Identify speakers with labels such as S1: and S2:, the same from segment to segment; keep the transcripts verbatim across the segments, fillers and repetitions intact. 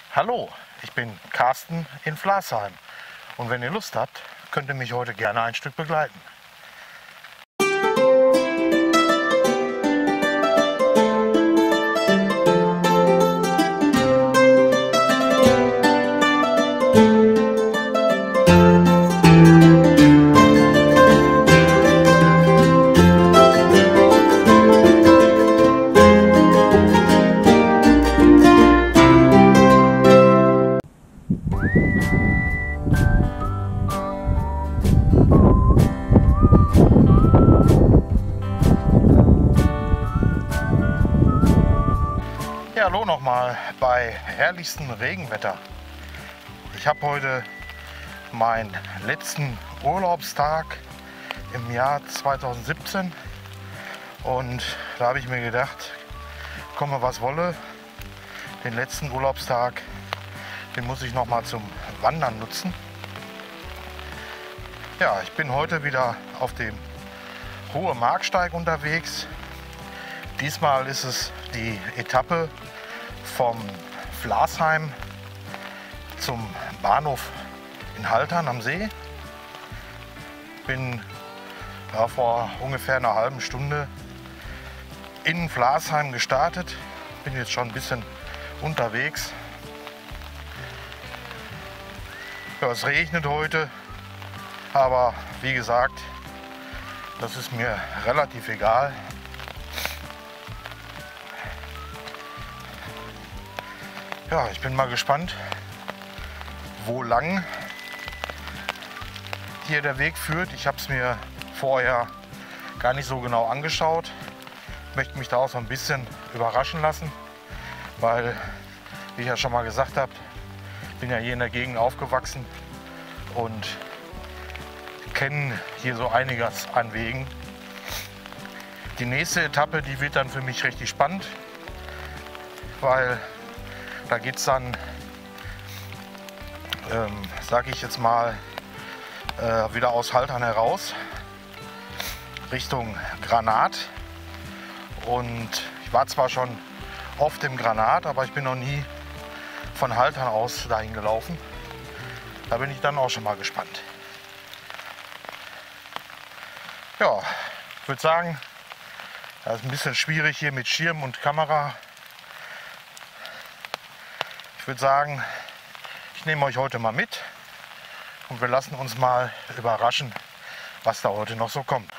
S1: Hallo, ich bin Carsten in Flasheim und wenn ihr Lust habt, könnt ihr mich heute gerne ein Stück begleiten. Ja, hallo nochmal bei herrlichstem Regenwetter. Ich habe heute meinen letzten Urlaubstag im Jahr zweitausendsiebzehn und da habe ich mir gedacht, komme was wolle, den letzten Urlaubstag, den muss ich noch mal zum Wandern nutzen. Ja, ich bin heute wieder auf dem Hohe Marksteig unterwegs. Diesmal ist es die Etappe vom Flasheim zum Bahnhof in Haltern am See. Bin ja, vor ungefähr einer halben Stunde in Flasheim gestartet. Bin jetzt schon ein bisschen unterwegs. Ja, es regnet heute, aber wie gesagt, das ist mir relativ egal. Ja, ich bin mal gespannt, wo lang hier der Weg führt. Ich habe es mir vorher gar nicht so genau angeschaut. Ich möchte mich da auch so ein bisschen überraschen lassen, weil, wie ich ja schon mal gesagt habe, ich bin ja hier in der Gegend aufgewachsen und kenne hier so einiges an Wegen. Die nächste Etappe, die wird dann für mich richtig spannend, weil da geht es dann, ähm, sage ich jetzt mal, äh, wieder aus Haltern heraus Richtung Granat. Und ich war zwar schon oft im Granat, aber ich bin noch nie von Haltern aus dahin gelaufen. Da bin ich dann auch schon mal gespannt. Ja, ich würde sagen, das ist ein bisschen schwierig hier mit Schirm und Kamera. Ich würde sagen, ich nehme euch heute mal mit und wir lassen uns mal überraschen, was da heute noch so kommt.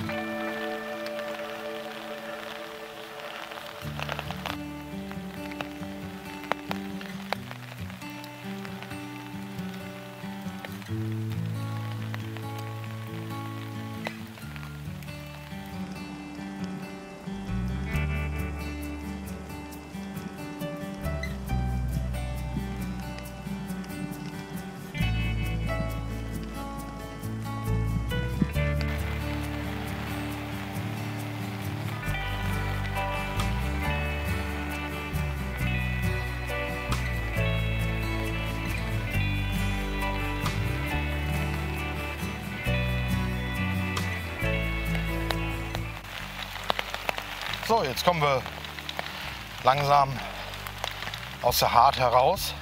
S1: So, jetzt kommen wir langsam aus der Hart heraus.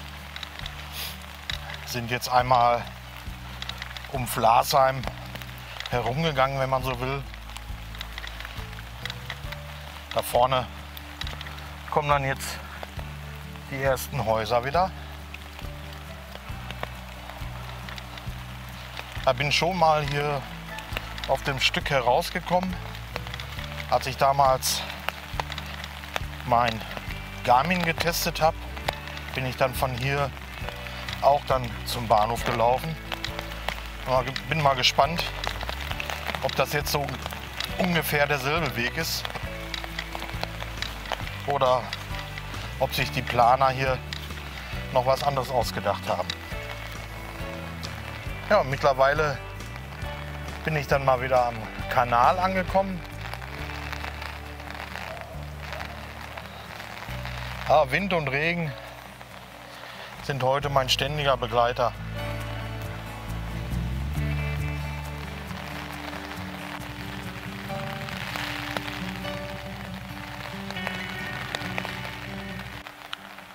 S1: Sind jetzt einmal um Flasheim herumgegangen, wenn man so will. Da vorne kommen dann jetzt die ersten Häuser wieder. Da bin ich schon mal hier auf dem Stück herausgekommen, als ich damals mein Garmin getestet habe, bin ich dann von hier auch dann zum Bahnhof gelaufen. Bin mal gespannt, ob das jetzt so ungefähr derselbe Weg ist oder ob sich die Planer hier noch was anderes ausgedacht haben. Ja, mittlerweile bin ich dann mal wieder am Kanal angekommen. Ja, Wind und Regen sind heute mein ständiger Begleiter.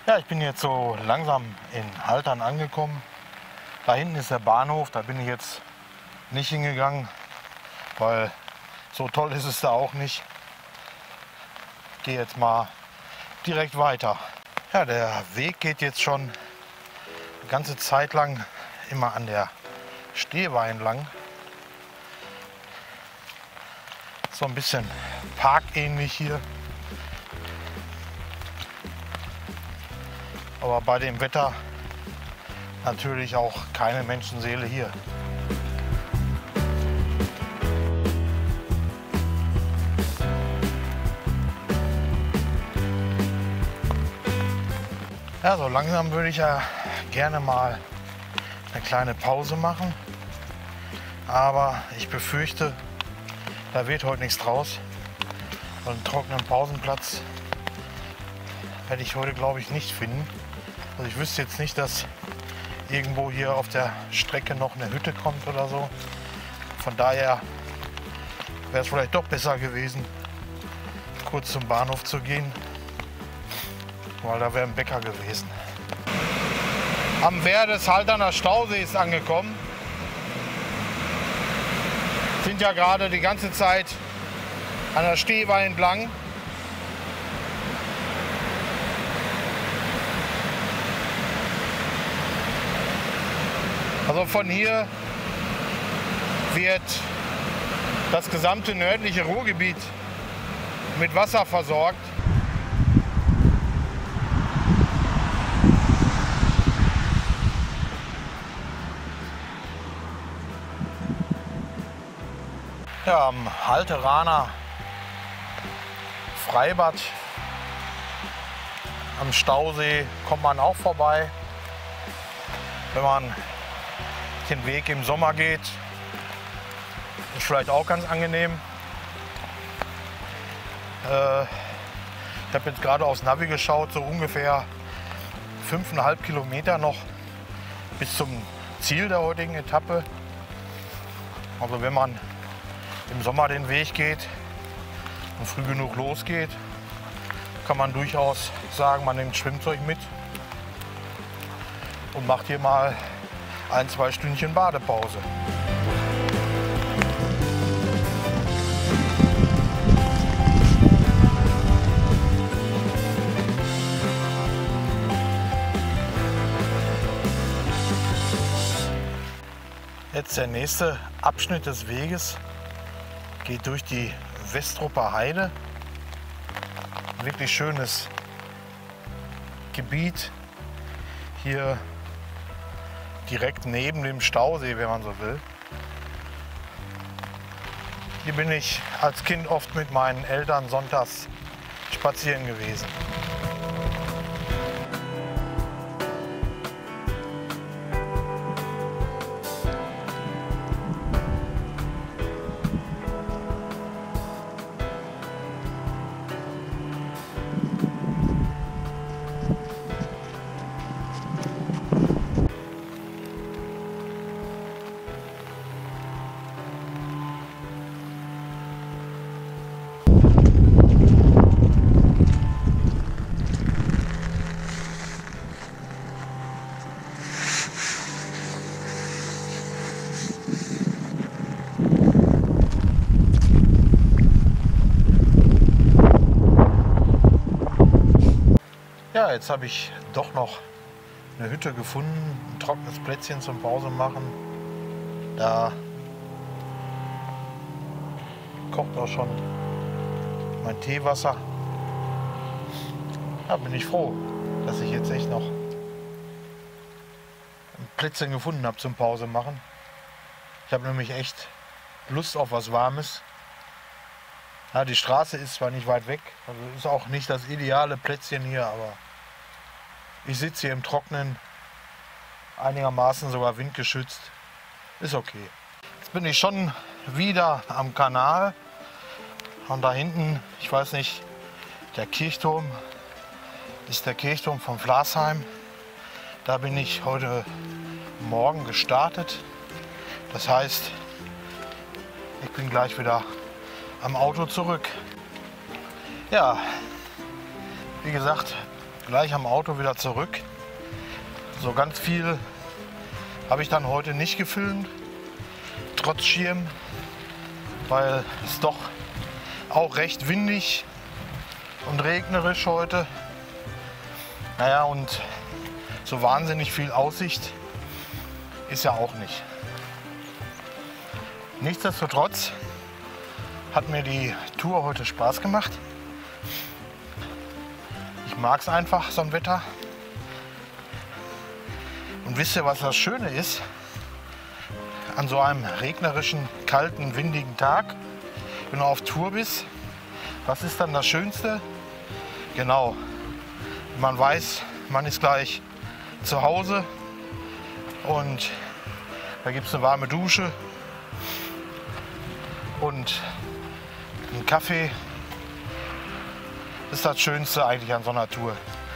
S1: Ja, ich bin jetzt so langsam in Haltern angekommen. Da hinten ist der Bahnhof, da bin ich jetzt nicht hingegangen, weil so toll ist es da auch nicht. Ich gehe jetzt mal direkt weiter. Ja, der Weg geht jetzt schon eine ganze Zeit lang immer an der Stehweih entlang. So ein bisschen parkähnlich hier. Aber bei dem Wetter natürlich auch keine Menschenseele hier. Ja, so langsam würde ich ja gerne mal eine kleine Pause machen. Aber ich befürchte, da wird heute nichts draus. Und einen trockenen Pausenplatz werde ich heute, glaube ich, nicht finden. Also ich wüsste jetzt nicht, dass irgendwo hier auf der Strecke noch eine Hütte kommt oder so. Von daher wäre es vielleicht doch besser gewesen, kurz zum Bahnhof zu gehen, weil da wäre ein Bäcker gewesen. Am Wehr des Halterner Stausees angekommen. Sind ja gerade die ganze Zeit an der Stehweih entlang. Also von hier wird das gesamte nördliche Ruhrgebiet mit Wasser versorgt. Ja, am Halteraner Freibad am Stausee kommt man auch vorbei, wenn man den Weg im Sommer geht. Ist vielleicht auch ganz angenehm. Äh, ich habe jetzt gerade aufs Navi geschaut, so ungefähr fünfeinhalb Kilometer noch bis zum Ziel der heutigen Etappe. Also wenn man im Sommer den Weg geht und früh genug losgeht, kann man durchaus sagen, man nimmt Schwimmzeug mit und macht hier mal ein, zwei Stündchen Badepause. Jetzt der nächste Abschnitt des Weges geht durch die Westrupper Heide. Wirklich schönes Gebiet. Hier direkt neben dem Stausee, wenn man so will. Hier bin ich als Kind oft mit meinen Eltern sonntags spazieren gewesen. Ja, jetzt habe ich doch noch eine Hütte gefunden, ein trockenes Plätzchen zum Pause machen. Da kocht auch schon mein Teewasser. Da bin ich froh, dass ich jetzt echt noch ein Plätzchen gefunden habe zum Pause machen. Ich habe nämlich echt Lust auf was Warmes. Ja, die Straße ist zwar nicht weit weg, also ist auch nicht das ideale Plätzchen hier, aber ich sitze hier im Trocknen, einigermaßen sogar windgeschützt. Ist okay. Jetzt bin ich schon wieder am Kanal. Und da hinten, ich weiß nicht, der Kirchturm ist der Kirchturm von Flasheim. Da bin ich heute Morgen gestartet. Das heißt, ich bin gleich wieder am Auto zurück. Ja, wie gesagt, gleich am Auto wieder zurück. So ganz viel habe ich dann heute nicht gefilmt, trotz Schirm, weil es doch auch recht windig und regnerisch heute. Naja, und so wahnsinnig viel Aussicht ist ja auch nicht. Nichtsdestotrotz hat mir die Tour heute Spaß gemacht. Ich mag es einfach, so ein Wetter. Und wisst ihr, was das Schöne ist? An so einem regnerischen, kalten, windigen Tag, wenn du auf Tour bist, was ist dann das Schönste? Genau, man weiß, man ist gleich zu Hause und da gibt es eine warme Dusche und einen Kaffee. Das ist das Schönste eigentlich an so einer Tour.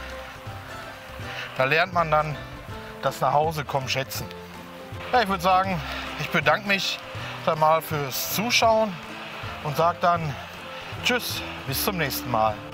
S1: Da lernt man dann das nach Hause kommen schätzen. Ja, ich würde sagen, ich bedanke mich dann mal fürs Zuschauen und sage dann tschüss, bis zum nächsten Mal.